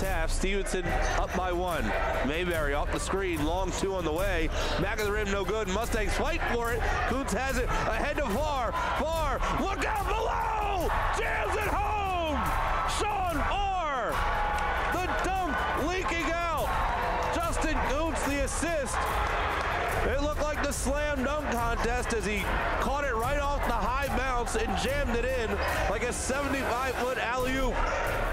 half. Stevenson up by 1. Mayberry off the screen, long 2 on the way. Back of the rim, no good. Mustangs fight for it. Kuntz has it ahead to Farr. Farr, look out below! Jams it home! Sean Farr! The dunk leaking out. Justin Kuntz the assist. It looked like the slam dunk contest as he caught it right off the high bounce and jammed it in like a 75-foot alley-oop.